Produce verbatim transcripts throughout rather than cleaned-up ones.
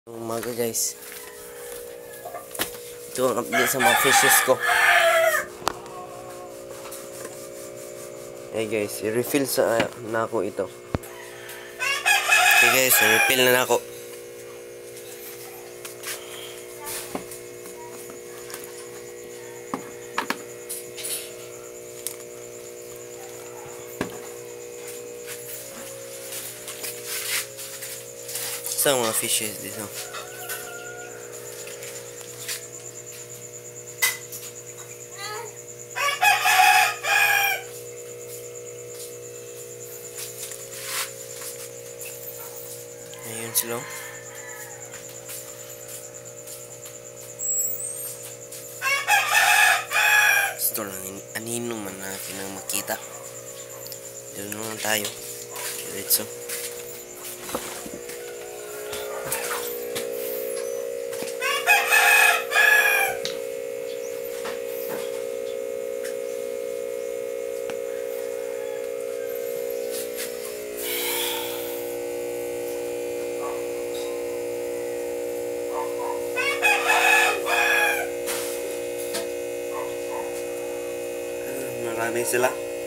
Umaga guys, ito ang update sa mga fishes ko. Hey guys, i-refill sa uh, na ako ito. Okay guys, i-refill na, na ako. Sa mga fishes dito. Ayun sila. Gusto lang anino man natin ang makita. Doon naman tayo. Diretso. Marami sila.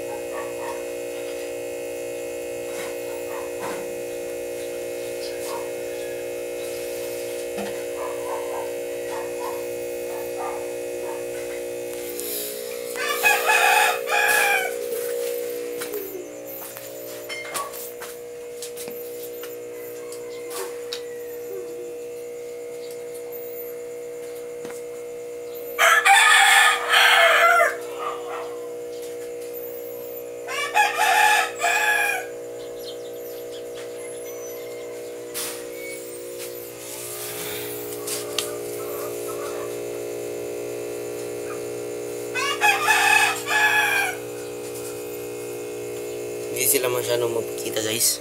Hindi sila masyadong magpakita guys.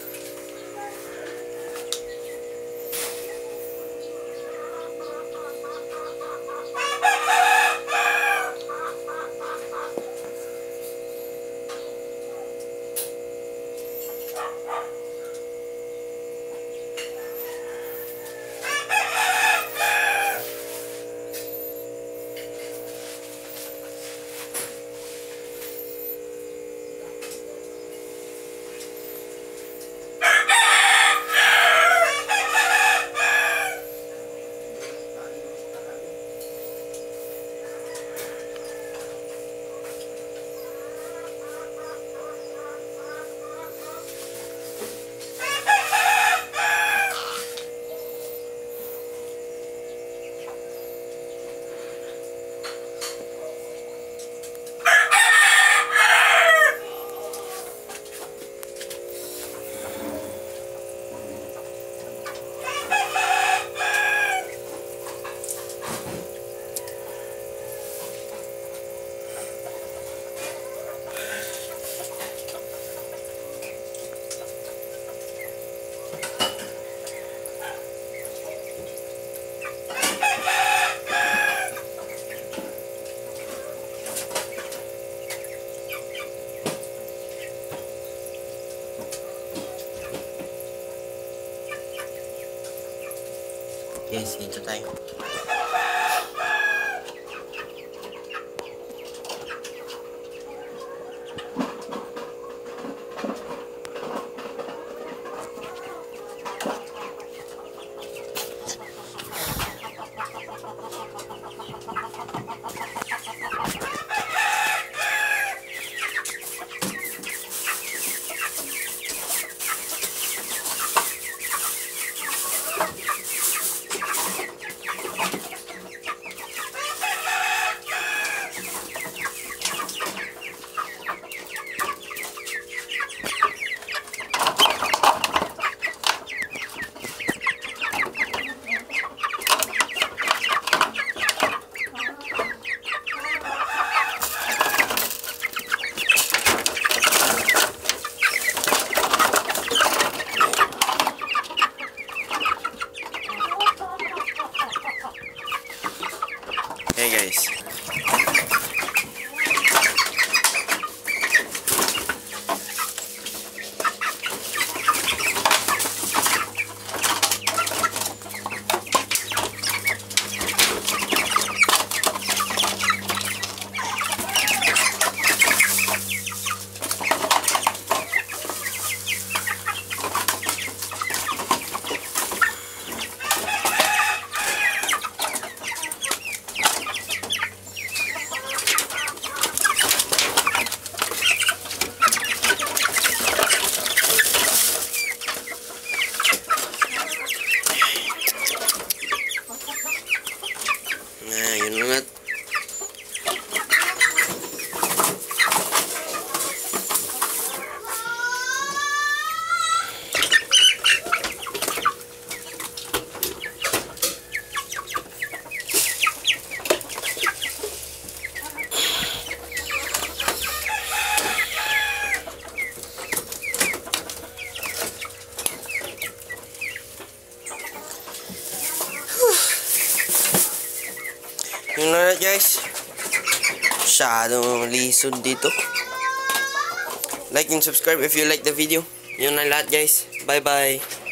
Yes, dito tayo. Hey guys. Yun na lahat guys. Masyadong lisod dito. Like and subscribe if you like the video. Yun na lahat guys. Bye bye.